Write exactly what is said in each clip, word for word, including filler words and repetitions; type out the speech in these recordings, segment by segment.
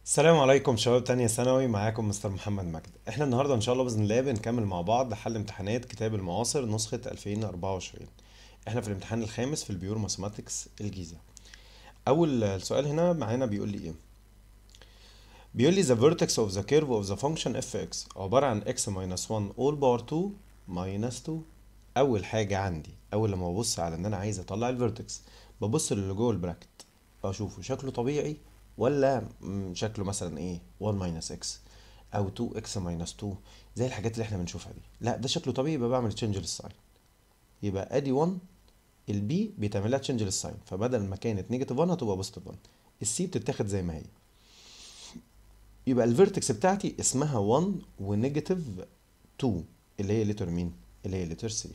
السلام عليكم شباب تانية ثانوي، معاكم مستر محمد مجد. احنا النهاردة ان شاء الله بإذن الله بنكمل مع بعض حل امتحانات كتاب المعاصر نسخة ألفين وأربعة وعشرين. احنا في الامتحان الخامس في البيور ماثماتكس الجيزة. اول سؤال هنا معانا بيقول لي ايه؟ بيقول لي the vertex of the curve of the function fx عبارة عن x minus واحد all power اتنين minus اتنين. اول حاجة عندي، اول لما ببص على ان انا عايز اطلع الفيرتكس، ببص للي جوه البراكت اشوفه شكله طبيعي ولا مم، شكله مثلا ايه واحد minus x او اتنين x minus اتنين زي الحاجات اللي احنا بنشوفها دي. لا ده شكله طبيعي، يبقى بعمل تشينج للساين. يبقى ادي واحد، البي بيتعمل لها تشينج للساين، فبدل ما كانت نيجاتيف واحد هتبقى بوزيتيف واحد. السي بتتاخد زي ما هي. يبقى الفيرتكس بتاعتي اسمها واحد ونيجاتيف اتنين، اللي هي لتر مين؟ اللي هي لتر سي.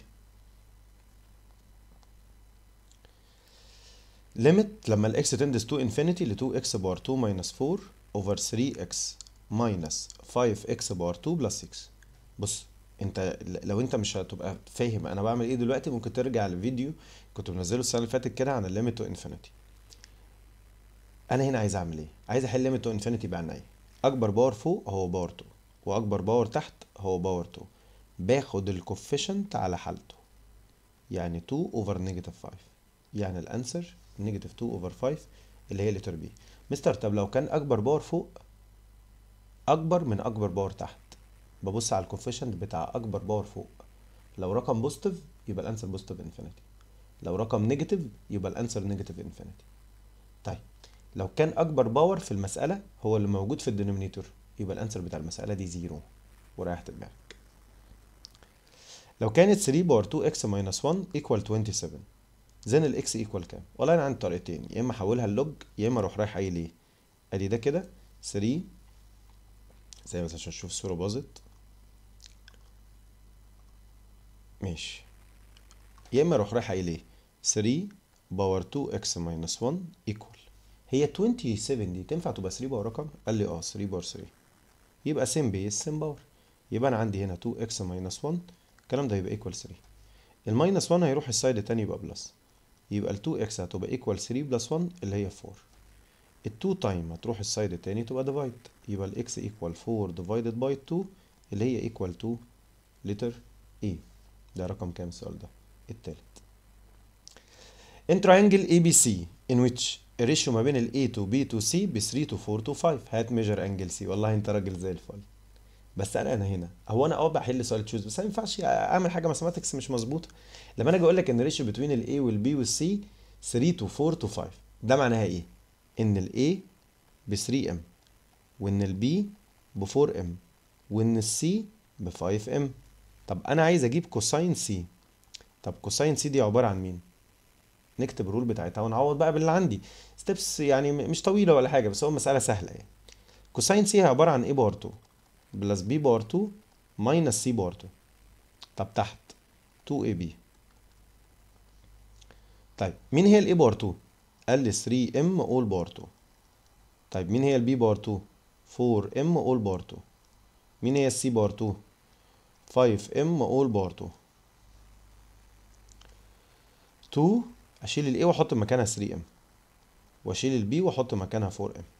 ليميت لما الاكس تندس تو انفينيتي ل اتنين اكس باور اتنين ماينس اربعة اوفر تلاتة اكس ماينس خمسة اكس باور اتنين بلس ستة. بص، انت لو انت مش هتبقى فاهم انا بعمل ايه دلوقتي، ممكن ترجع لفيديو كنت منزله السنه اللي فاتت كده عن الليميت تو انفينيتي. انا هنا عايز اعمل ايه؟ عايز احل ليميت تو انفينيتي بمعنى ايه؟ اكبر باور فوق هو باور اتنين، واكبر باور تحت هو باور اتنين. باخد الكوفيشنت على حالته، يعني اتنين اوفر نيجاتيف خمسة، يعني الانسر نيجاتيف اتنين اوفر خمسة اللي هي لتر بي. مستر طب لو كان اكبر باور فوق اكبر من اكبر باور تحت، ببص على الكوفيشنت بتاع اكبر باور فوق. لو رقم بوزيتيف يبقى الانسر بوزيتيف انفينيتي، لو رقم نيجاتيف يبقى الانسر نيجاتيف انفينيتي. طيب لو كان اكبر باور في المساله هو اللي موجود في الدينومينيتور، يبقى الانسر بتاع المساله دي زيرو وريح دماغك. لو كانت تلاتة باور اتنين اكس ماينس واحد ايكوال سبعة وعشرين، زين الاكس ايكوال كام؟ والله انا عندي طريقتين، يا اما احولها اللوج يا اما اروح رايح قايل ايه؟ ادي ده كده تلاتة، زي بس عشان اشوف الصوره باظت. ماشي، يا اما اروح رايح قايل ايه؟ تلاتة باور اتنين اكس ماينس واحد ايكوال، هي سبعة وعشرين دي تنفع تبقى تلاتة باور رقم؟ قال لي اه تلاتة باور تلاتة، يبقى سين بيس سين باور. يبقى انا عندي هنا اتنين اكس ماينس واحد، الكلام ده يبقى ايكوال تلاتة. الماينس واحد هيروح السايد التاني يبقى بلس، يبقى ال اتنين اكس هتبقى ايكوال تلاتة بلس واحد اللي هي اربعة. ال اتنين تايم هتروح السايد التاني تبقى ديفايد، يبقى الاكس ايكوال اربعة ديفايدد باي اتنين اللي هي ايكوال اتنين لتر ايه. ده رقم كام السؤال ده؟ التالت. In triangle A B C in which الريشيو ما بين ال A to B to C ب تلاتة to اربعة to خمسة، هات ميجر انجل C. والله انت راجل زي الفل. بس انا انا هنا هو انا اه بحل سؤال تشوز، بس ما ينفعش اعمل حاجه ماثماتكس مش مظبوطه. لما انا اجي اقول لك ان الريشيو بين ال A وال B وال C تلاتة to اربعة to خمسة، ده معناها ايه؟ ان ال A ب تلاتة ام، وان ال B ب اربعة ام، وان ال C ب خمسة ام. طب انا عايز اجيب كوساين C. طب كوساين C دي عباره عن مين؟ نكتب الرول بتاعتها ونعوض بقى باللي عندي. ستيبس يعني م- مش طويله ولا حاجه، بس هو مساله سهله يعني. كوساين سي عباره عن ايه باور اتنين بلس بي باور اتنين ماينس سي باور اتنين. طب تحت اتنين اي بي. طيب مين هي الاي باور اتنين؟ قال لي تلاتة ام اول باور اتنين. طيب مين هي البي باور اتنين؟ اربعة ام اول باور اتنين. مين هي السي باور اتنين؟ خمسة ام اول باور اتنين. اتنين اشيل الاي واحط مكانها تلاتة ام، واشيل البي واحط مكانها اربعة ام.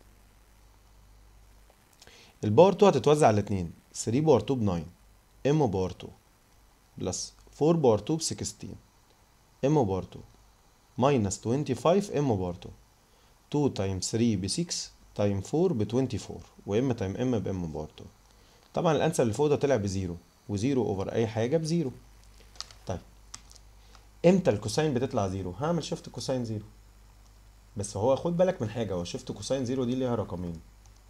الباور اتنين هتتوزع على اتنين، تلاتة باور اتنين ب تسعة، ام باور اتنين بلس اربعة باور اتنين ب ستاشر، ام باور اتنين ماينس خمسة وعشرين ام باور اتنين. اتنين تايم تلاتة ب ستة تايم اربعة ب اربعة وعشرين، وام تايم ام بام باور اتنين. طبعا الانسر اللي فوق ده طلع بزيرو، وزيرو اوفر اي حاجه بزيرو. طيب امتى الكوساين بتطلع زيرو؟ هعمل شيفت كوساين زيرو. بس هو خد بالك من حاجه، هو شيفت كوساين زيرو دي ليها رقمين.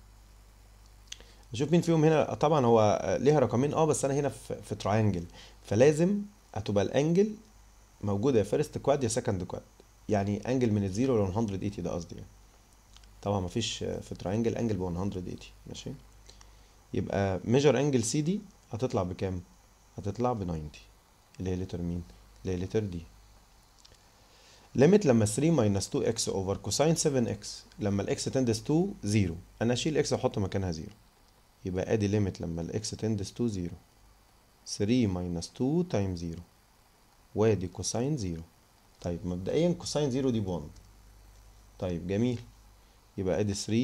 نشوف مين فيهم هنا. طبعا هو ليها رقمين اه، بس انا هنا في في تراينجل، فلازم هتبقى الانجل موجوده يا فيرست كواد يا سكند كواد، يعني انجل من الزيرو ل مية وتمانين ده قصدي يعني. طبعا مفيش في تراينجل انجل ب مية وتمانين. ماشي، يبقى ميجر انجل سي دي هتطلع بكام؟ هتطلع ب تسعين، اللي هي لتر مين؟ اللي هي لتر دي. ليميت لما تلاتة ماينس اتنين اكس اوفر كوساين سبعة اكس لما الاكس تندس تو زيرو، انا اشيل اكس واحط مكانها زيرو، يبقى ادي ليميت لما الاكس تندس تو زيرو، تلاتة ماينس اتنين تايم زيرو، وادي كوساين زيرو. طيب مبدئيا كوساين زيرو دي ب واحد. طيب جميل، يبقى ادي تلاتة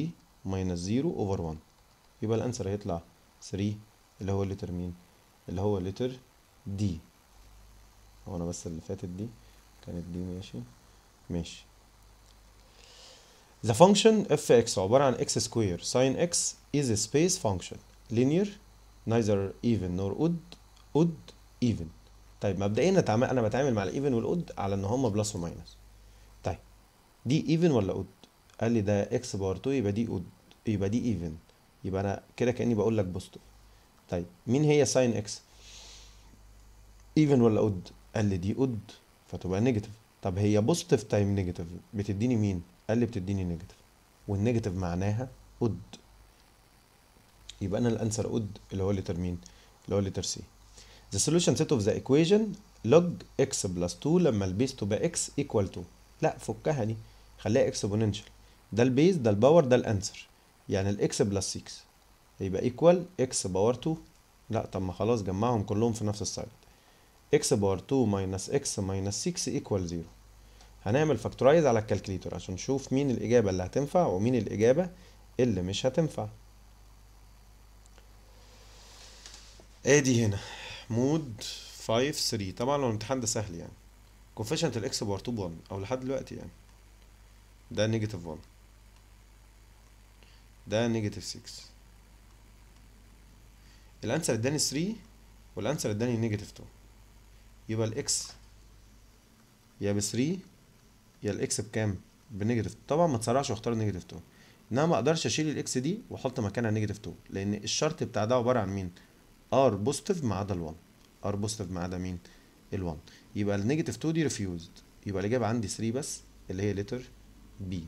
minus zero over one. يبقى الانسر هيطلع three اللي هو لتر مين؟ اللي هو لتر دي. هو انا بس اللي فاتت دي كانت دي. ماشي ماشي. The function f(x) عبارة عن x square sin x is a space function linear neither even nor odd odd even. طيب مبدئيا نتعامل، انا بتعامل مع الايفن والاود على ان هما بلس وماينس. طيب دي ايفن ولا اود؟ قال لي ده x باور اتنين يبقى دي اود، يبقى دي ايفن، يبقى انا كده كاني بقول لك بوزيتيف. طيب مين هي ساين اكس؟ ايفن ولا اود؟ قال لي دي اود فتبقى نيجاتيف. طب هي بوزيتيف تايم نيجاتيف بتديني مين؟ قال لي بتديني نيجاتيف، والنيجاتيف معناها اود، يبقى انا الانسر اود اللي هو لتر مين؟ اللي هو لتر سي. The solution set of the equation log x plus two لما البيس تبقى x equal two. لا فكها دي، خليها exponential. ده البيس، ده الباور، ده الانسر، يعني الاكس بلس ستة يبقى equal x باور اتنين. لا طب ما خلاص جمعهم كلهم في نفس السايد. x باور اتنين minus x minus ستة equal صفر. هنعمل فاكتورايز على الكالكليتر عشان نشوف مين الإجابة اللي هتنفع ومين الإجابة اللي مش هتنفع. ادي هنا مود خمسة تلاتة. طبعا لو الامتحان ده سهل يعني. كوفيشنت الاكس باور اتنين واحد او لحد دلوقتي يعني ده نيجاتيف واحد، ده نيجاتيف ستة. الانسر اداني تلاتة والانسر اداني نيجاتيف اتنين، يبقى الاكس يا ب تلاتة يا الاكس بكام؟ بنيجاتيف. طبعا ما تسرعش واختار نيجاتيف اتنين، انما ما اقدرش اشيل الاكس دي واحط مكانها نيجاتيف اتنين لان الشرط بتاع ده عباره عن مين؟ ار بوزيتيف ما عدا ال1. ار بوزيتيف ما عدا مين؟ ال1. يبقى النيجاتيف اتنين دي ريفيوزد، يبقى الاجابه عندي تلاتة بس اللي هي لتر بي.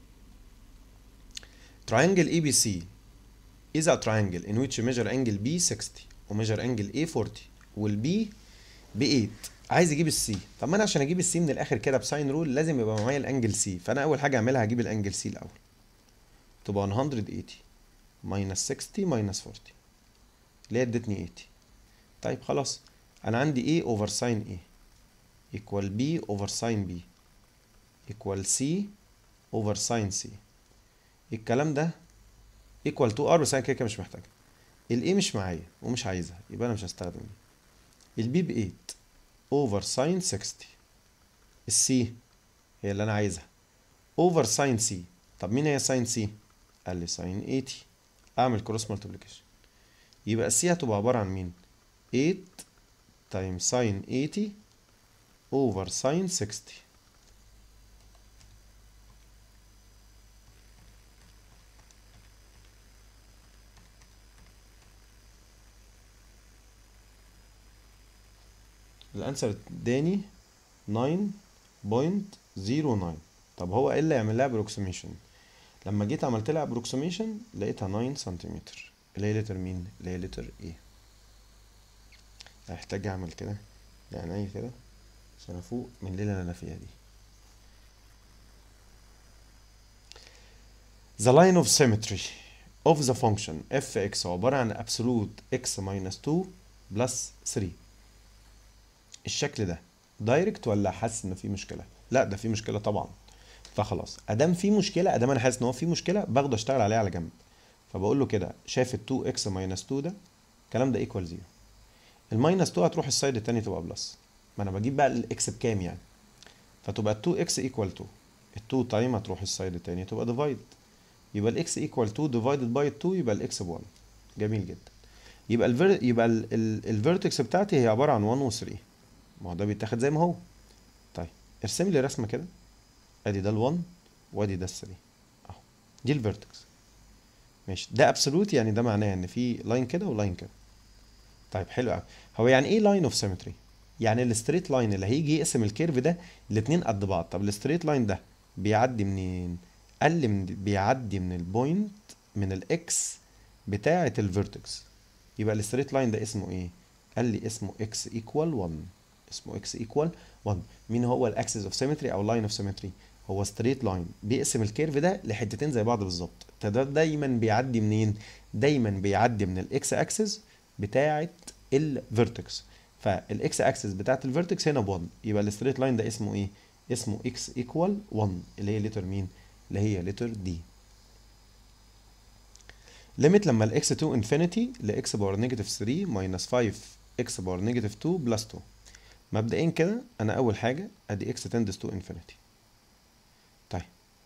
triangle A B C is a triangle in which measure angle B ستين و measure angle A أربعين وال B ب تمانية. عايز اجيب السي. طب ما انا عشان اجيب السي من الاخر كده بساين رول لازم يبقى معايا الانجل سي، فانا اول حاجه اعملها هجيب الانجل سي الاول. تبقى مية وتمانين minus ستين minus أربعين اللي هي ادتني تمانين. طيب خلاص انا عندي A over sin A equal B over sin B equal C over sin C. الكلام ده equal to R، بس انا كده كده مش محتاجها. ال A مش معايا ومش عايزها يبقى انا مش هستخدم دي. ال B ب تمانية over sin ستين. السي هي اللي انا عايزها over sin C. طب مين هي sin C؟ قال لي sin تمانين. اعمل كروس مالتيبليكيشن يبقى السي هتبقى عباره عن مين؟ تمانية times sin تمانين over sin ستين. الانسر اداني تسعة فاصلة صفر تسعة. طب هو ايه اللي يعمل لها ابروكسيميشن؟ لما جيت عملت لها ابروكسيميشن لقيتها تسعة سنتيمتر اللي هي لتر مين؟ اللي هي لتر ايه. هحتاج اعمل كده يعني ايه كده عشان افوق من الليله اللي انا فيها دي. The line of symmetry of the function f(x) عبارة عن absolute x minus two plus تلاتة. الشكل ده دايركت ولا حاسس ان في مشكلة؟ لا ده في مشكلة طبعا. فخلاص ادام في مشكلة، ادام انا حاسس ان هو في مشكلة باخده اشتغل عليه على جنب. فبقول له كده شايف ال تو اكس minus two ده الكلام ده ايكوال زيرو. الماينس اتنين هتروح السايد التاني تبقى بلس. ما انا بجيب بقى الاكس بكام يعني، فتبقى ال تو اكس ايكوال اتنين. ال اتنين تايم هتروح السايد التاني تبقى ديفايد، يبقى الاكس ايكوال اتنين ديفايدد باي اتنين يبقى الاكس ب واحد. جميل جدا. يبقى الفير يبقى الفيرتكس بتاعتي هي عباره عن واحد و تلاتة. ما هو ده بيتاخد زي ما هو. طيب ارسم لي رسمه كده، ادي ده ال1 وادي ده ال تلاتة اهو، دي الفيرتكس. ماشي ده ابسولوت يعني ده معناه ان في لاين كده ولاين كده. طيب حلو قوي. هو يعني ايه لاين اوف سيمتري؟ يعني الستريت لاين اللي هيجي يقسم الكيرف ده الاتنين قد بعض. طب الستريت لاين ده بيعدي منين؟ قال لي من بيعدي من البوينت من الاكس بتاعه الفيرتكس. يبقى الستريت لاين ده اسمه ايه؟ قال لي اسمه اكس ايكوال واحد. اسمه اكس ايكوال واحد. مين هو الاكسس اوف سيمتري او لاين اوف سيمتري؟ هو ستريت لاين بيقسم الكيرف ده لحتتين زي بعض بالظبط. ده دايما بيعدي منين؟ دايما بيعدي من الاكس اكسس بتاعه الفيرتكس. فالاكس اكسس بتاعه الفيرتكس هنا ب واحد، يبقى الستريت لاين ده اسمه ايه؟ اسمه اكس ايكوال واحد اللي هي لتر مين؟ اللي هي لتر دي. ليميت لما ال x to infinity ل x باور نيجاتيف ثري minus فايف x باور نيجاتيف تو بلس تو. مبدئيا كده انا اول حاجه ادي x tends to infinity. طيب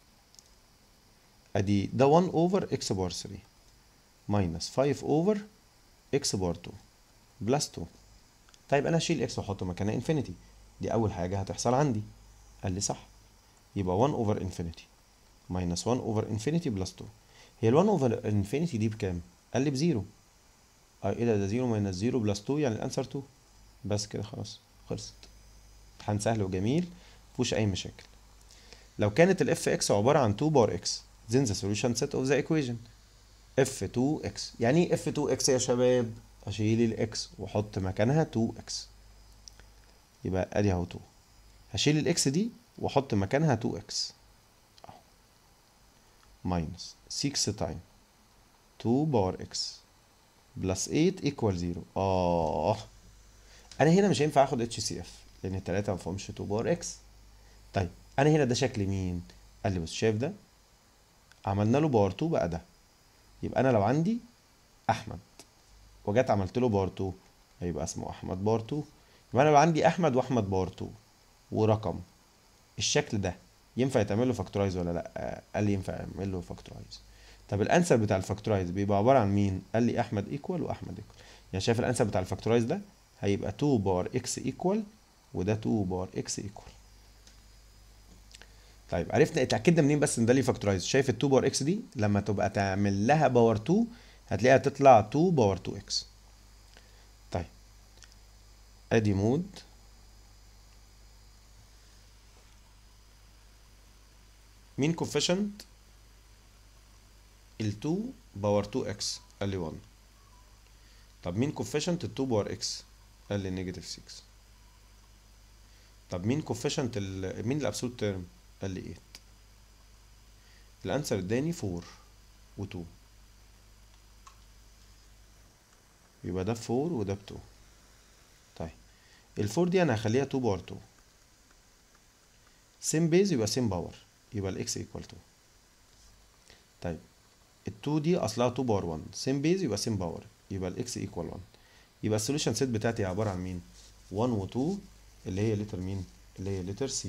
ادي ده واحد over x باور ثري minus فايف over x باور تو بلس تو. طيب انا هشيل x واحط مكانها انفينيتي، دي اول حاجه هتحصل عندي. قال لي صح، يبقى واحد over infinity minus واحد over infinity بلس تو. هي ال واحد over infinity دي بكام؟ قال لي بزيرو. اه ايه ده، ده زيرو ماينس زيرو بلس تو، يعني الانسر تو. بس كده خلاص خلصت. امتحان سهل وجميل مفيهوش اي مشاكل. لو كانت ال اف اكس عباره عن اتنين باور اكس then the solution set of the equation اف تو اكس. يعني ايه اف تو اكس يا شباب؟ اشيل الاكس واحط مكانها تو اكس، يبقى ادي اهو اتنين. هشيل الاكس دي واحط مكانها تو اكس اهو ماينس ستة تايم اتنين باور اكس بلس تمانية ايكوال زيرو. اه انا هنا مش هينفع اخد اتش سي اف لان التلاته ما فيهمش اتنين باور اكس. طيب انا هنا ده شكل مين؟ قال لي بص شايف ده، عملنا له باور اتنين بقى ده. يبقى انا لو عندي احمد وجات عملت له باور اتنين هيبقى اسمه احمد باور اتنين. يبقى انا لو عندي احمد واحمد باور اتنين ورقم الشكل ده ينفع يتعمل له فاكتورايز ولا لا؟ قال لي ينفع يعمل له فاكتورايز. طب الانسر بتاع الفاكتورايز بيبقى عباره عن مين؟ قال لي احمد ايكوال واحمد ايكوال. يعني شايف الانسر بتاع الفاكتورايز ده هيبقى اتنين باور اكس ايكوال وده اتنين باور اكس ايكوال. طيب عرفنا اتاكدنا منين بس ان ده ليه فاكتورايز؟ شايف ال اتنين باور اكس دي لما تبقى تعمل لها باور اتنين هتلاقيها تطلع اتنين باور اتنين اكس. طيب ادي مود مين كوفيشنت ال اتنين باور اتنين اكس؟ قال لي واحد. طب مين كوفيشنت ال اتنين باور اكس؟ قال لي نيجاتيف ستة. طب مين كوفيشنت ال مين الابسولوت تيرم؟ قال لي تمانية. الانسر اداني اربعة و اتنين، يبقى ده ب اربعة وده ب اتنين. طيب ال اربعة دي انا هخليها اتنين باور اتنين سيم بيز يبقى سيم باور، يبقى الاكس ايكوال اتنين. طيب ال اتنين دي اصلها اتنين باور واحد سيم بيز يبقى سيم باور، يبقى الاكس ايكوال واحد. يبقى السوليوشن سيت بتاعتي عباره عن مين؟ واحد و اتنين اللي هي لتر مين؟ اللي هي لتر سي.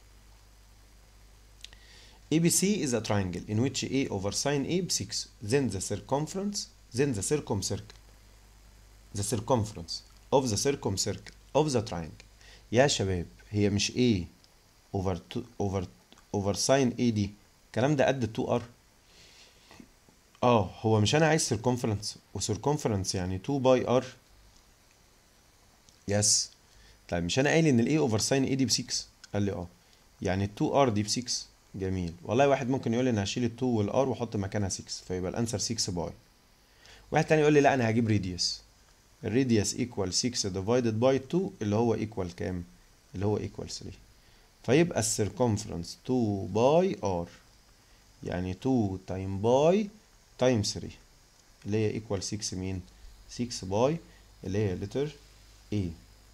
A B C is a triangle in which A over sine A ب ستة then the circumference then the circumcircle the circumference of the circumcircle of the triangle. يا شباب هي مش A over two over over sine A دي الكلام ده قد اتنين R. اه هو مش انا عايز circumference وcircumference يعني اتنين باي R. يس. طيب مش انا قايل ان ال A over sine A دي ب ستة؟ قال لي اه يعني ال اتنين R دي ب ستة. جميل والله. واحد ممكن يقول لي انا هشيل ال اتنين والار واحط مكانها ستة فيبقى الانسر ستة باي. واحد تاني يقول لي لا انا هجيب راديوس. الراديوس ايكوال ستة ديفايدد باي اتنين اللي هو ايكوال كام؟ اللي هو ايكوال تلاتة. فيبقى السيركمفرنس اتنين باي ار يعني اتنين تايم باي تايم تلاتة اللي هي ايكوال ستة مين؟ ستة باي اللي هي لتر A.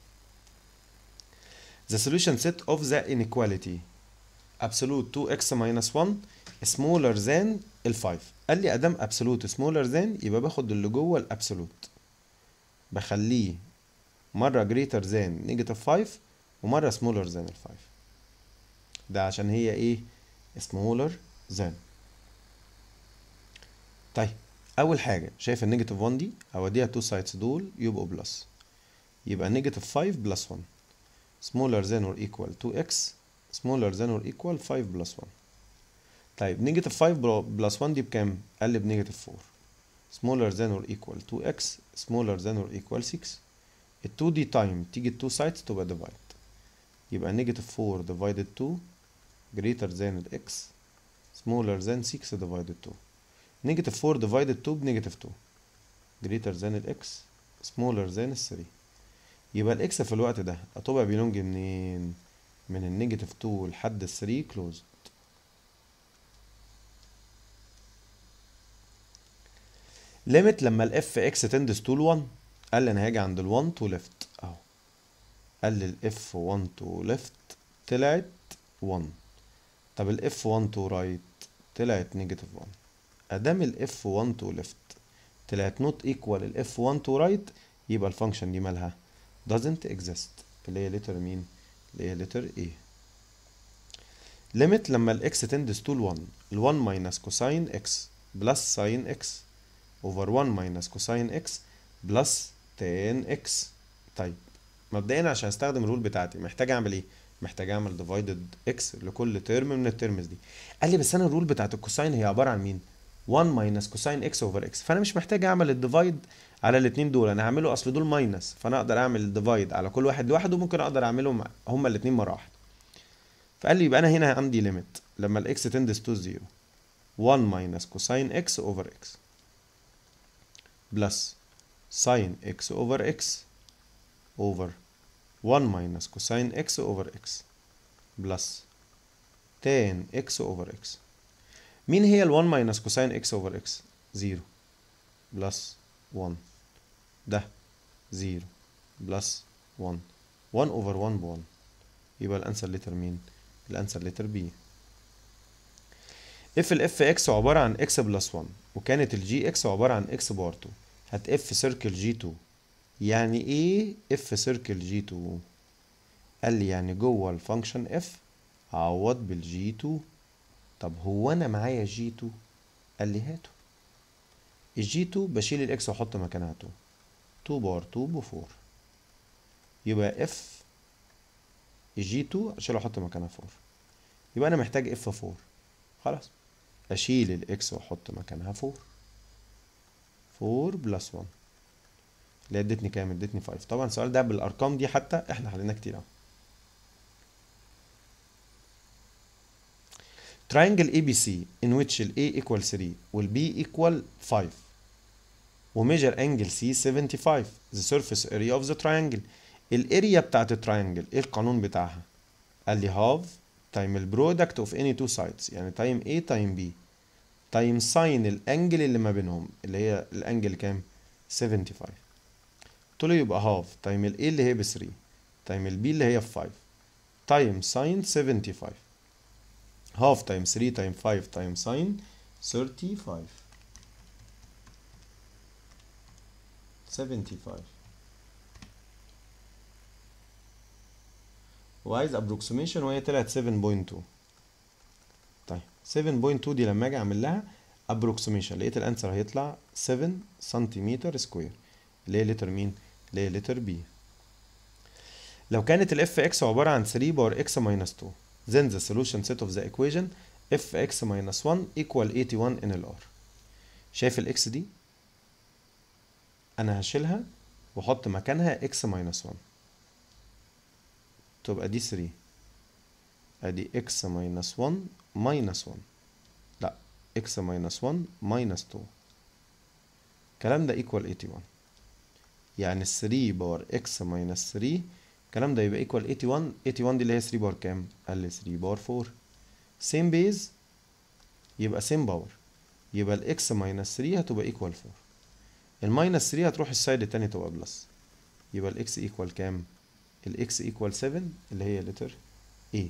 The solution set of the inequality absolute two x minus one smaller than ال خمسة. قال لي ادام absolute smaller than يبقى باخد اللي جوه الابسولوت بخليه مره greater than negative خمسة ومره smaller than ال خمسة. ده عشان هي ايه؟ smaller than. طيب اول حاجه شايف النيجاتيف واحد دي اوديها تو سايدز دول يبقوا بلس، يبقى نيجاتيف خمسة بلس واحد smaller than or equal تو اكس smaller than or equal خمسة بلس واحد. طيب نيجاتيف خمسة بلس واحد دي بكام؟ قال لي بنيجاتيف اربعة smaller than or equal تو اكس smaller than or equal ستة. ال اتنين دي تايم تيجي التو سايدز تبقى ديفايد، يبقى نيجاتيف اربعة divided اتنين greater than ال x smaller than ستة divided اتنين. نيجاتيف اربعة divided اتنين بنيجاتيف اتنين greater than ال x smaller than ال تلاتة. يبقى ال x في الوقت ده هتبقى بيلونج منين؟ من النيجاتيف اتنين لحد ال تلاتة كلوز. ليميت لما ال fx تندس to ال واحد. قال لي انا هاجي عند ال واحد تو ليفت اهو. قال لي ال اف واحد تو ليفت طلعت واحد. طب ال اف واحد تو رايت طلعت نيجاتيف واحد. ادام ال اف واحد تو ليفت طلعت not equal ال اف واحد to right، يبقى الفانكشن دي مالها doesn't exist، اللي هي letter مين؟ اللي هي letter A. limit لما ال x tends to ال واحد، ال واحد minus cosine x plus sin x over واحد minus cosine x plus tan x. طيب مبدئيا عشان استخدم الرول بتاعتي محتاج اعمل ايه؟ محتاج اعمل divided x لكل ترم من الترمز دي. قال لي بس انا الرول بتاعت الكوساين هي عباره عن مين؟ واحد minus cosine x over x، فانا مش محتاج اعمل الديفايد على الاثنين دول، انا هعمله اصل دول ماينس، فانا اقدر اعمل الديفايد على كل واحد لوحده، وممكن اقدر اعملهم هما الاثنين مره واحده. فقال لي يبقى انا هنا عندي ليميت لما الاكس تندس تو زيرو واحد minus cosine x over x plus sin x over x over واحد minus cosine x over x plus tan x over x. مين هي ال واحد minus cosine x over x؟ زيرو plus واحد، ده زيرو plus واحد، واحد over واحد ب واحد، يبقى الانسر لتر مين؟ الانسر لتر B. if ال fx عبارة عن x plus واحد وكانت ال gx عبارة عن x بار اتنين، هات f circle جي اتنين. يعني ايه f circle جي اتنين؟ قال لي يعني جوه الفانكشن f عوض بالجي اتنين. طب هو انا معايا جي اتنين؟ قال لي هاته. الجي اتنين بشيل الاكس واحط مكانها اتنين، اتنين بار اتنين ب اربعة، يبقى f الجي اتنين اشيل واحط مكانها اربعة، يبقى انا محتاج اف اربعة. خلاص اشيل الاكس واحط مكانها اربعة، اربعة بلس واحد اللي ادتني كام؟ ادتني خمسة. طبعا السؤال ده بالارقام دي حتى احنا حليناه كتير اهو. triangle A B C in which ال A equal three وال B equal five و measure angle C seventy-five. the surface area of the triangle. الاريا بتاعت التراينجل ايه القانون بتاعها؟ قال لي half time ال product of any two sides، يعني time A time B time sin الانجل اللي ما بينهم اللي هي الانجل كام؟ seventy five. قلت له يبقى half time ال A اللي هي ب three time ال B اللي هي ب five time sin seventy five. half time three time five time sin thirty five seventy five. وعايز approximation وهي طلعت seven point two. طيب seven point two دي لما اجي اعمل لها approximation لقيت الانسر هيطلع seven سنتيمتر سكوير، اللي هي لتر مين؟ اللي هي لتر B. لو كانت ال fx عبارة عن three باور x minus two then the solution set of the equation fx minus one equal eighty-one in ال R. شايف ال x دي؟ أنا هشيلها وأحط مكانها x minus one، تبقى دي three، أدي x minus one minus one، لأ x minus one minus two، الكلام ده equal eighty-one. يعني three باور x minus three الكلام ده يبقى equal eighty-one. eighty-one دي اللي هي three باور كام؟ قال لي three باور four. same base يبقى same باور، يبقى ال x minus three هتبقى equal four، ال minus three هتروح السايد التاني تبقى بلس، يبقى ال x equal كام؟ ال x equal seven اللي هي letter A.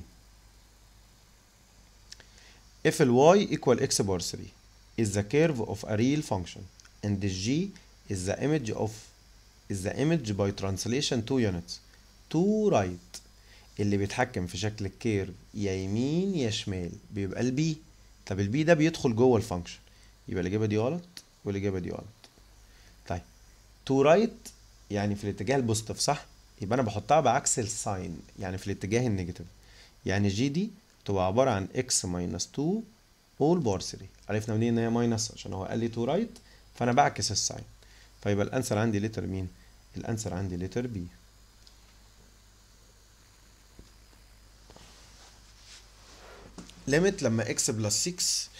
if ال y equal x باور three is the curve of a real function and the g is the image of is the image by translation two units to right. اللي بيتحكم في شكل الكيرف يا يمين يا شمال بيبقى البي. طب البي ده بيدخل جوه الفانكشن، يبقى الاجابه دي غلط والاجابه دي غلط. طيب تو رايت right يعني في الاتجاه البوزيتيف صح؟ يبقى انا بحطها بعكس الساين يعني في الاتجاه النيجاتيف، يعني جي دي تبقى عباره عن x minus two all باور three. عرفنا منين ان هي ماينس؟ عشان هو قال لي تو رايت right فانا بعكس الساين، فيبقى الانسر عندي لتر مين؟ الانسر عندي لتر بي. ليميت لما x بلس six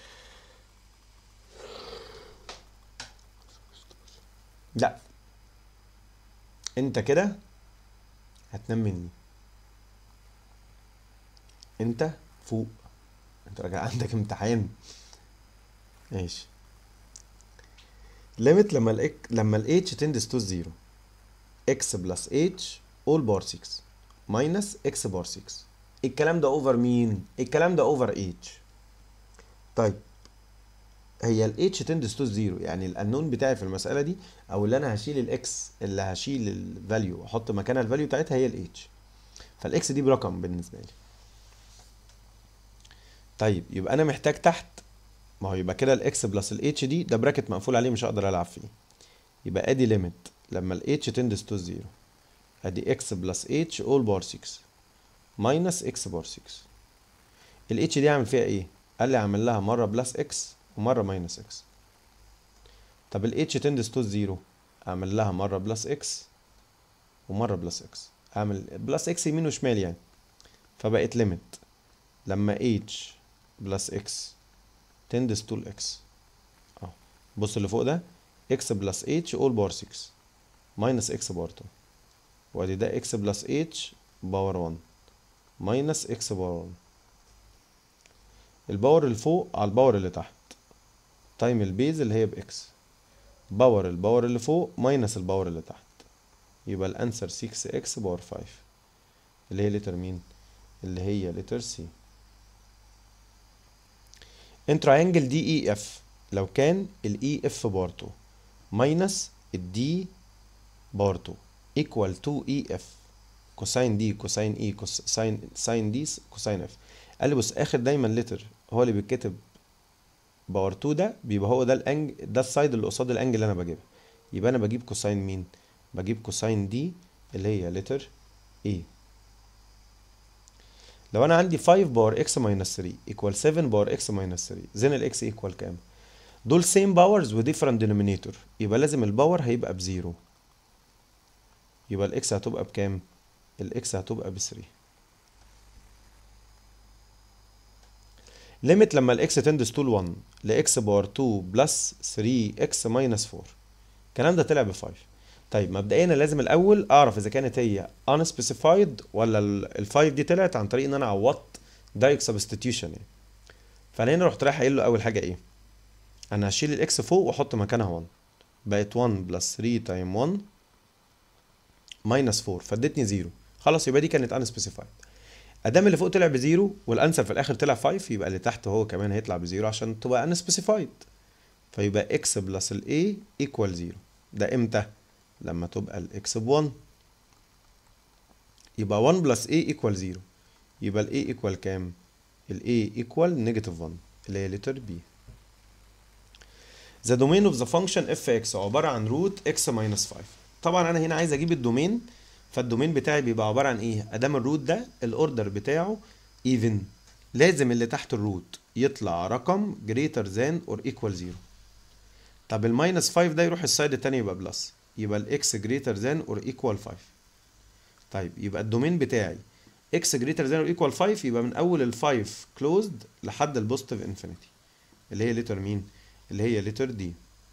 لا انت كده هتنام مني، انت فوق، انت راجع عندك امتحان. ماشي. ليميت لما ال لما ال h تندس تو zero x بلس h all باور six minus x باور six. الكلام ده اوفر مين؟ الكلام ده اوفر h. طيب هي ال h tends to zero، يعني الانون بتاعي في المسألة دي، او اللي انا هشيل الاكس اللي هشيل الفاليو واحط مكانها الفاليو بتاعتها هي ال h، فالاكس دي برقم بالنسبة لي. طيب يبقى انا محتاج تحت، ما هو يبقى كده الاكس بلس ال h دي ده براكت مقفول عليه مش هقدر العب فيه، يبقى ادي ليميت لما ال h tends to zero، ادي x بلس h all باور ستة ماينس x باور ستة. ال h دي اعمل فيها ايه؟ قال لي اعمل لها مره بلس x ومره ماينس x. طب ال h tends to zero اعمل لها مره بلس x ومره بلس x، اعمل بلس x يمين وشمال يعني، فبقت ليميت لما h بلس x tends to x اهو. بص اللي فوق ده x بلس h all باور ستة ماينس x باور اتنين، وادي ده x بلس h باور واحد ماينس x باور واحد. الباور اللي فوق على الباور اللي تحت تايم البيز اللي هي باكس، باور الباور اللي فوق ماينس الباور اللي تحت، يبقى الانسر ستة اكس باور خمسة اللي هي لتر مين؟ اللي هي لتر سي. ان تراينجل دي اي اف لو كان الاي اف باور اتنين ماينس الدي باور اتنين ايكوال اتنين اي اف كوساين دي كوساين اي كوساين ساين دي كوساين اف. قال لي بص اخر دايما لتر هو اللي بيتكتب باور اتنين، ده بيبقى هو ده الانج ده السايد اللي قصاد الانجل اللي انا بجيبها، يبقى انا بجيب كوساين مين؟ بجيب كوساين دي اللي هي لتر ايه. لو انا عندي خمسة باور اكس ماينس تلاتة ايكوال سبعة باور اكس ماينس تلاتة، زين الاكس ايكوال كام؟ دول سيم باورز وديفرنت دينومينيتور، يبقى لازم الباور هيبقى بزيرو، يبقى الاكس هتبقى بكام؟ الاكس هتبقى ب تلاتة. ليميت لما الاكس تندس تو واحد لاكس باور اتنين بلس تلاتة اكس ماينس اربعة، الكلام ده طلع ب خمسة. طيب مبدئيا انا لازم الاول اعرف اذا كانت هي unspecified ولا ال خمسة دي طلعت عن طريق ان انا عوضت دايركت سبستيتيوشن يعني. فانا هنا رحت رايح قايل له اول حاجه ايه؟ انا هشيل الاكس فوق واحط مكانها واحد، بقت واحد بلس تلاتة تايم واحد ماينس اربعة، فادتني صفر. خلاص يبقى دي كانت unspecified. ادام اللي فوق طلع بزيرو والانسر في الاخر طلع خمسة، يبقى اللي تحت هو كمان هيطلع بزيرو عشان تبقى unspecified. فيبقى x بلس ال a equal صفر. ده امتى؟ لما تبقى ال x ب واحد، يبقى واحد بلس a equal صفر، يبقى ال a equal كام؟ ال a equal نيجاتيف واحد اللي هي letter b. The domain of the function fx عبارة عن root x minus خمسة. طبعا انا هنا عايز اجيب الدومين، فالدومين بتاعي بيبقى عبارة عن ايه؟ ادام الروت ده الاوردر بتاعه even، لازم اللي تحت الروت يطلع رقم greater than or equal صفر. طب الماينس خمسة ده يروح السايد التاني يبقى بلس، يبقى الاكس greater than or equal خمسة. طيب يبقى الدومين بتاعي x greater than or equal خمسة، يبقى من اول ال خمسة closed لحد البوزيتيف انفينيتي اللي هي لتر مين؟ اللي هي لتر دي.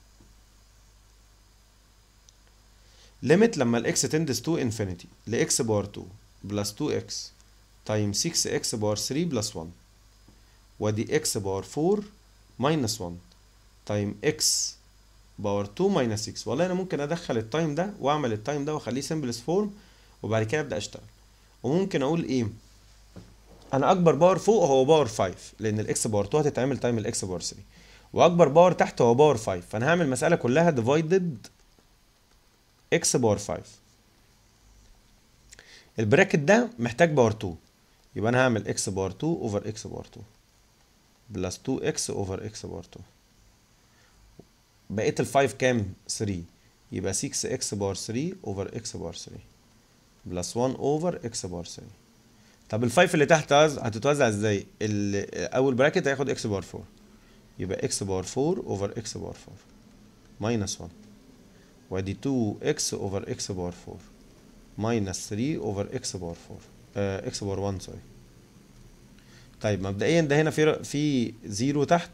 ليميت لما الاكس تندس تو انفينيتي لاكس باور اتنين بلس اتنين اكس تايم ستة اكس باور تلاتة بلس واحد، ودي اكس باور اربعة ماينس واحد تايم اكس باور اتنين ماينس ستة. والله انا ممكن ادخل التايم ده واعمل التايم ده واخليه سمبلس فورم وبعد كده ابدا اشتغل. وممكن اقول ايه؟ انا اكبر باور فوق هو باور خمسة، لان الاكس باور اتنين هتتعمل تايم الاكس باور تلاتة، واكبر باور تحت هو باور خمسة، فانا هعمل المساله كلها ديفايدد اكس باور خمسة. البراكت ده محتاج باور اتنين، يبقى انا هعمل اكس باور اتنين اوفر اكس باور اتنين بلس اتنين اكس اوفر اكس باور اتنين. بقيت ال خمسة كام؟ تلاتة، يبقى ستة اكس باور تلاتة اوفر اكس باور تلاتة بلس واحد اوفر اكس باور تلاتة. طب ال خمسة اللي تحت هتتوزع ازاي؟ اول براكت هياخد اكس باور اربعة، يبقى اكس باور اربعة اوفر اكس باور اربعة ماينس واحد، وادي اتنين اكس اوفر اكس باور اربعة ماينس تلاتة اوفر اكس باور اربعة آه اكس باور واحد سوري. طيب مبدئيا ده هنا في في صفر تحت،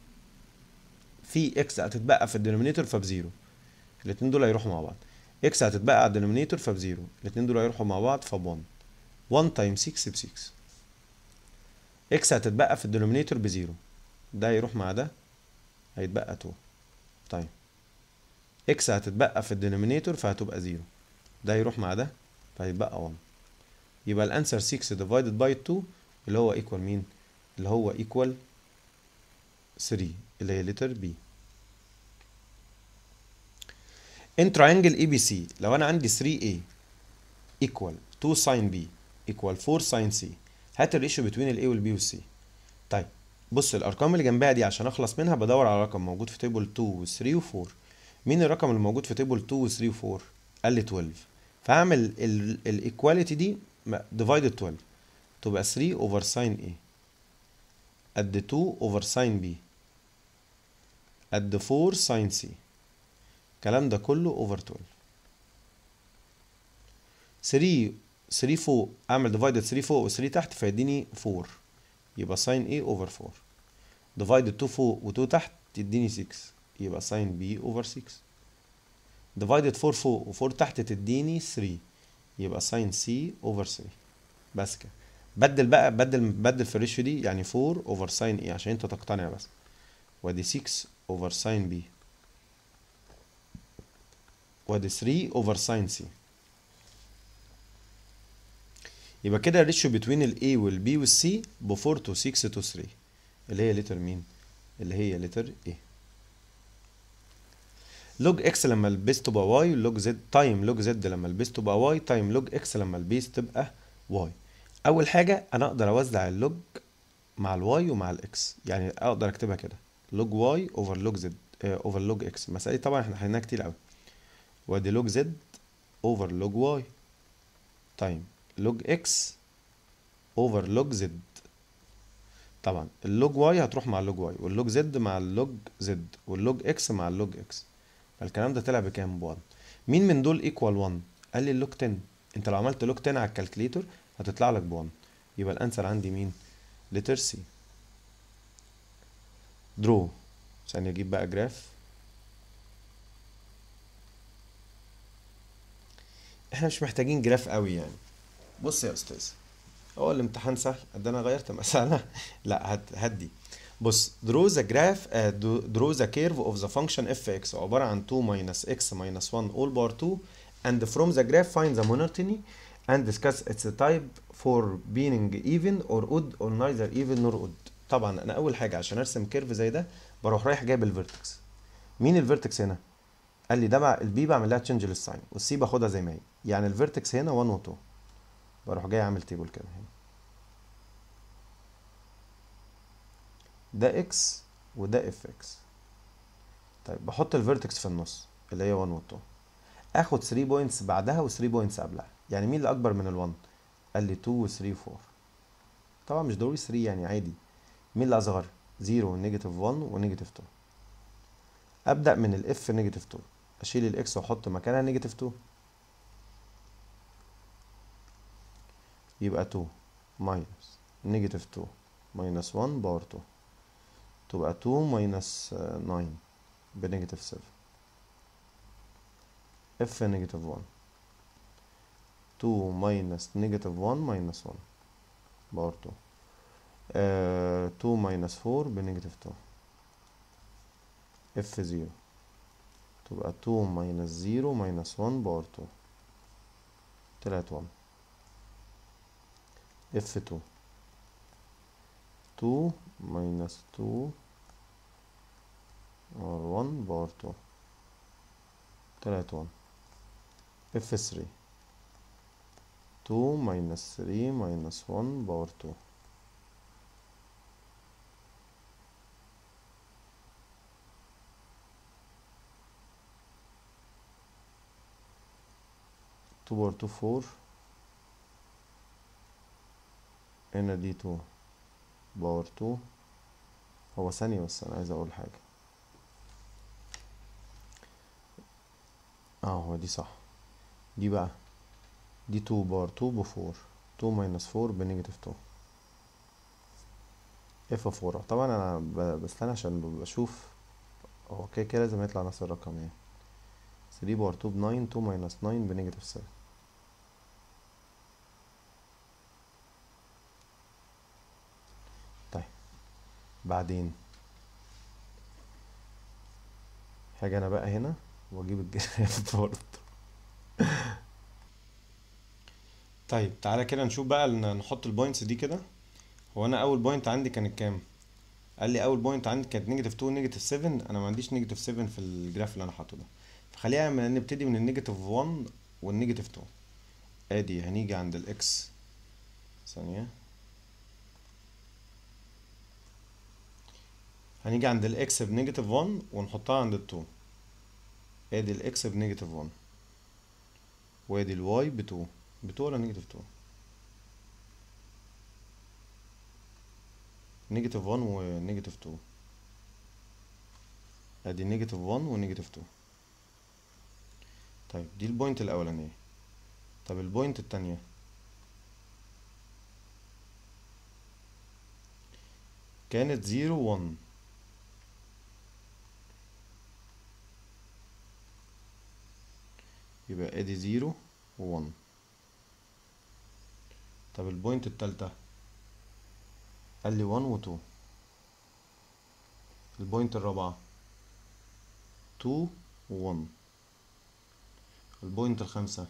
في اكس هتتبقى في الدينومينيتور فبزيرو، الاثنين دول هيروحوا مع بعض. اكس هتتبقى على الدينومينيتور فبزيرو، الاثنين دول هيروحوا مع بعض فب1، واحد تايم ستة ب ستة. اكس هتتبقى في الدينومينيتور بزيرو، ده هيروح مع ده هيتبقى اتنين. طيب اكس هتتبقى في الدينومينيتور فهتبقى صفر، ده هيروح مع ده فهيتبقى واحد. يبقى الانسر ستة ديفايدد باي اتنين اللي هو ايكوال مين؟ اللي هو ايكوال ثري اللي هي letter B. in triangle A B C لو انا عندي ثري A equal تو sin B equal فور sin C، هات الريشيو بين ال A وال B وال C. طيب بص الارقام اللي جنبها دي عشان اخلص منها بدور على رقم موجود في تيبل تو و ثري و فور. مين الرقم اللي موجود في تيبل تو و ثري و فور؟ قال لي اتناشر، فهعمل الايكواليتي دي ديفايدد اتناشر تبقى ثري اوفر ساين A قد تو اوفر ساين B قد فور ساين C، الكلام ده كله اوفر اتناشر. ثري ثري فوق اعمل ديفايدد ثري فوق و ثري تحت فيديني فور، يبقى ساين A اوفر فور. ديفايدد تو فوق و تو تحت تديني سكس، يبقى ساين B اوفر سكس. ديفايدد فور فوق و فور تحت تديني ثري، يبقى ساين C اوفر ثري. بس كده. بدل بقى بدل بدل في الريشيو دي، يعني فور اوفر ساين A عشان انت تقتنع بس، وادي سكس اوفر ساين B وادي ثري اوفر ساين C. يبقى كده الريشيو بين ال A وال B وال C ب فور تو سكس تو ثري اللي هي لتر مين؟ اللي هي لتر A. لوج اكس لما البيس تبقى واي، لوج زد تايم لوج زد لما البيس تبقى واي تايم لوج اكس لما البيس تبقى واي. اول حاجه انا اقدر اوزع اللوج مع الواي ومع الاكس، يعني اقدر اكتبها كده لوج واي اوفر لوج زد اوفر لوج اكس. المساله دي طبعا احنا حليناها كتير قوي. وادي لوج زد اوفر لوج واي تايم لوج اكس اوفر لوج زد. طبعا اللوج واي هتروح مع اللوج واي واللوج زد مع اللوج زد واللوج اكس مع اللوج اكس، فالكلام ده طلع بكام؟ ب واحد. مين من دول ايكوال واحد؟ قال لي اللوج عشرة. انت لو عملت لوج عشرة على الكالكليتور هتطلع لك ب واحد، يبقى الانسر عندي مين؟ لتر سي. درو. ثانيه اجيب بقى جراف. احنا مش محتاجين جراف قوي يعني. بص يا استاذ، هو الامتحان سهل قد انا غيرت مسألة. لا هات هدي. بص draw the graph uh, draw the curve of the function fx عبارة عن تو minus x minus one all power two and from the graph find the monotony and discuss its type for being even or odd or neither even nor odd. طبعا انا اول حاجة عشان ارسم كيرف زي ده بروح رايح جايب الفيرتكس. مين الفيرتكس هنا؟ قال لي ده بقى البي بعمل لها تشنج للساين والسي باخدها زي ما هي، يعني الفيرتكس هنا واحد و اتنين. بروح جاي اعمل تيبل كده هنا، ده اكس وده اف اكس. طيب بحط الفيرتكس في النص اللي هي واحد و اتنين، اخد ثري بوينتس بعدها و ثري بوينتس قبلها، يعني مين اللي اكبر من ال1؟ قال لي تو و ثري و فور. طبعا مش ضروري ثري يعني عادي. مين اللي اصغر؟ زيرو ونيجاتيف واحد ونيجاتيف اتنين. ابدا من الاف نيجاتيف اتنين، اشيل الاكس واحط مكانها نيجاتيف اتنين، يبقى اتنين ماينس نيجاتيف اتنين ماينس واحد باور اتنين، تبقى اتنين ماينس تسعة بنيجاتيف سبعة. اف نيجاتيف واحد اتنين ماينس نيجاتيف واحد ماينس واحد باور اتنين. آه اتنين ماينس اربعة بنيجاتيف اتنين. اف صفر تبقى اتنين ماينس صفر ماينس واحد باور اتنين، طلعت واحد. اف اتنين اتنين ماينس اتنين اور واحد باور اتنين، طلعت واحد. اف تلاتة اتنين ماينس تلاتة ماينس واحد باور اتنين، اتنين باور اتنين اربعة. هنا دي اتنين باور اتنين. هو ثانية بس انا عايز اقول حاجة. اه هو دي صح. دي بقى دي اتنين باور اتنين ب اربعة، اتنين ماينس اربعة بنيجاتيف اتنين. اف اربعة. طبعا انا بستنى عشان بشوف هو كده كده لازم يطلع نفس الرقم يعني. تلاتة باور اتنين ب تسعة، اتنين ماينس تسعة بنيجاتيف سبعة. طيب بعدين حاجة انا بقى هنا واجيب الجراف برضه. طيب تعالى كده نشوف بقى، نحط البوينتس دي كده. هو انا اول بوينت عندي كانت كام؟ قال لي اول بوينت عندي كانت نيجاتيف اتنين نيجاتيف سبعة، انا ما عنديش نيجاتيف سبعة في الجراف اللي انا حاطه ده، فخلينا من نبتدي من النيجاتيف واحد والنيجاتيف اتنين. ادي هنيجي عند الاكس، ثانيه، هنيجي عند الاكس بنيجاتيف واحد ونحطها عند ال2. ادي الاكس بنيجاتيف واحد، وادي الواي ب اتنين، ب اتنين ولا نيجاتيف اتنين؟ نيجاتيف واحد ونيجاتيف اتنين. ادي نيجاتيف واحد ونيجاتيف اتنين. طيب دي البوينت الاولانيه. طب البوينت التانية كانت صفر واحد، يبقى ادي صفر وواحد. طب البوينت التالتة قال لي واحد واتنين. البوينت الرابعة اتنين وواحد. البوينت الخامسة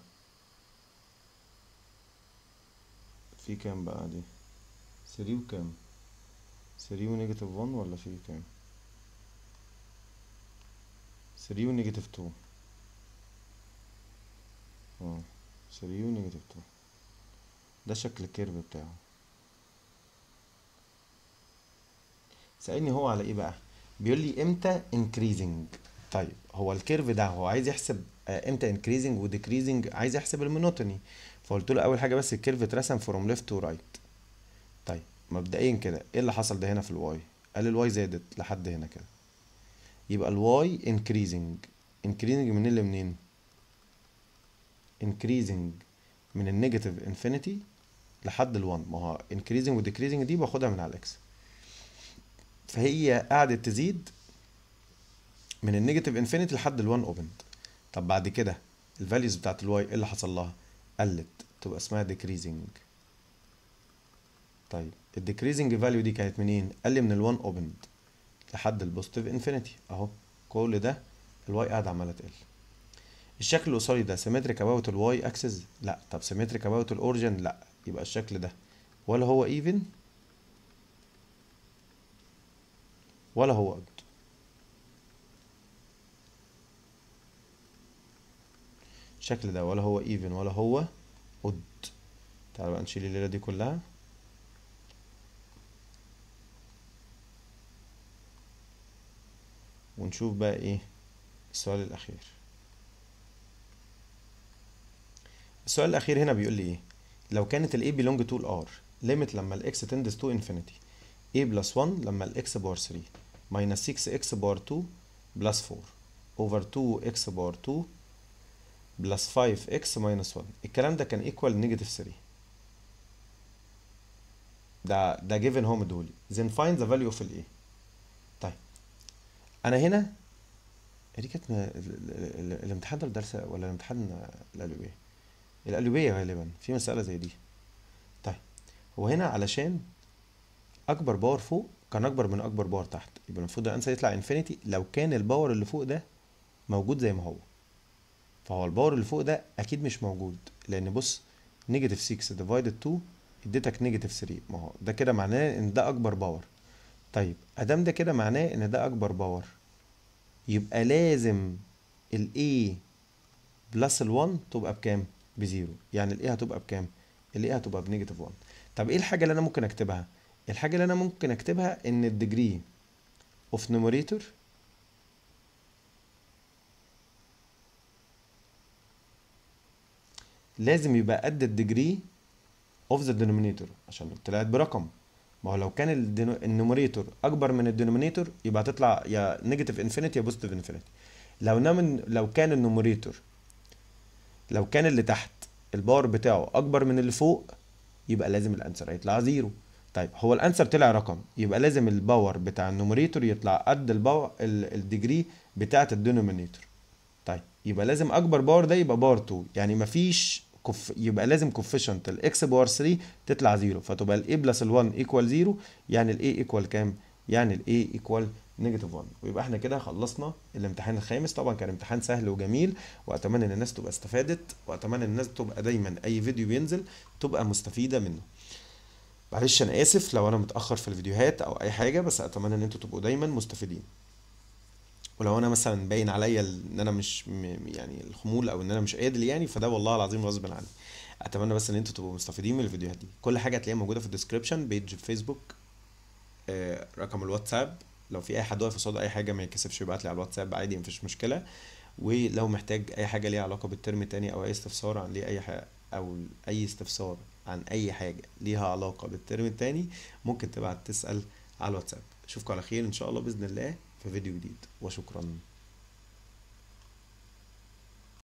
في كام بقى دي؟ تلاتة وكام؟ تلاتة ونيجاتيف واحد ولا في كام؟ تلاتة ونيجاتيف اتنين. اه تلاتة ونيجاتيف اتنين. ده شكل الكيرف بتاعه. سألني هو على ايه بقى؟ بيقول لي امتى increasing. طيب هو الكيرف ده هو عايز يحسب آه، امتى increasing و decreasing، عايز يحسب المونوتوني. فقلت له اول حاجه بس الكيرف اترسم from left to right. طيب مبدئيا كده ايه اللي حصل ده هنا في الواي؟ قال الواي زادت لحد هنا كده، يبقى الواي increasing. increasing من اللي منين؟ increasing من النيجاتيف انفينيتي لحد الوان. ما هو increasing و decreasing دي باخدها من على الاكس، فهي قعدت تزيد من النيجاتيف انفينيتي لحد الوان اوبند. طب بعد كده الفاليوز بتاعت الواي ايه اللي حصل لها؟ قلت، تبقى اسمها decreasing. طيب الديكريزنج فاليو دي كانت منين؟ قال لي من الوان اوبند لحد البوزيتيف انفينيتي اهو. كل ده الواي قاعده عماله تقل. الشكل القصير ده سيمتريك اباوت الواي اكسس؟ لا. طب سيمتريك اباوت الاوريجن؟ لا. يبقى الشكل ده ولا هو ايفن ولا هو اود. الشكل ده ولا هو ايفن ولا هو اود. تعالوا بقى نشيل الليله دي كلها. ونشوف بقى ايه السؤال الاخير. السؤال الاخير هنا بيقول لي ايه؟ لو كانت ال a belong to ال r limit لما ال x tends to infinity a plus one لما ال x باور تلاتة minus سكس x باور اتنين plus four over two x باور اتنين plus five x minus one. الكلام ده كان equal negative تلاتة. ده ده given هو مديهولي. then find the value of ال a. طيب انا هنا دي كانت م- ال- ال- ال- الامتحان ده الدرس ولا الامتحان القلوبية؟ القلوبية غالبا في مسألة زي دي. طيب هو هنا علشان اكبر باور فوق كان اكبر من اكبر باور تحت، يبقى المفروض الانسر يطلع انفينيتي لو كان الباور اللي فوق ده موجود زي ما هو. فهو الباور اللي فوق ده اكيد مش موجود، لان بص نيجاتيف ستة ديفايدد اتنين اديتك نيجاتيف تلاتة، ما هو ده كده معناه ان ده اكبر باور. طيب ادام ده كده معناه ان ده اكبر باور، يبقى لازم ال A بلس ال واحد تبقى بكام؟ بزيرو. يعني ال A هتبقى بكام؟ ال A هتبقى بنيجاتيف واحد. طب ايه الحاجة اللي انا ممكن اكتبها؟ الحاجة اللي انا ممكن اكتبها ان الديجري اوف نوميريتور لازم يبقى قد الديجري اوف ذا denominator عشان طلعت برقم. ما هو لو كان النوميريتور اكبر من الدينومينيتور يبقى هتطلع يا نيجاتيف انفينيتي يا بوزيتيف انفينيتي. لو نمن لو كان النوميريتور لو كان اللي تحت الباور بتاعه اكبر من اللي فوق يبقى لازم الانسر هيطلع زيرو. طيب هو الانسر طلع رقم، يبقى لازم الباور بتاع النوميريتور يطلع قد الباور الديجري بتاعه الدينومينيتور. طيب يبقى لازم اكبر باور ده يبقى باور اتنين، يعني مفيش كف... يبقى لازم كوفيشنت الاكس باور تلاتة تطلع زيرو، فتبقى الاي بلس ال1 ايكوال زيرو. يعني الاي ايكوال كام؟ يعني الاي ايكوال نيجاتيف واحد. ويبقى احنا كده خلصنا الامتحان الخامس. طبعا كان امتحان سهل وجميل، واتمنى ان الناس تبقى استفادت، واتمنى ان الناس تبقى دايما اي فيديو بينزل تبقى مستفيدة منه. معلش انا اسف لو انا متاخر في الفيديوهات او اي حاجه، بس اتمنى ان انتوا تبقوا دايما مستفيدين. ولو انا مثلا باين عليا ان انا مش م- يعني الخمول او ان انا مش قادر يعني، فده والله العظيم غصب عني. اتمنى بس ان انتوا تبقوا مستفيدين من الفيديوهات دي. كل حاجه هتلاقيها موجوده في الديسكريبشن، بيج فيسبوك، آه، رقم الواتساب. لو في اي حد واقف قصاد اي حاجه ما يكسفش يبعت لي على الواتساب عادي، مفيش مشكله. ولو محتاج اي حاجه ليها علاقه بالترم التاني او اي استفسار عن ليه اي حاجه، او اي استفسار عن اي حاجه ليها علاقه بالترم التاني، ممكن تبعت تسال على الواتساب. اشوفكم على خير ان شاء الله باذن الله في فيديو جديد، وشكرا.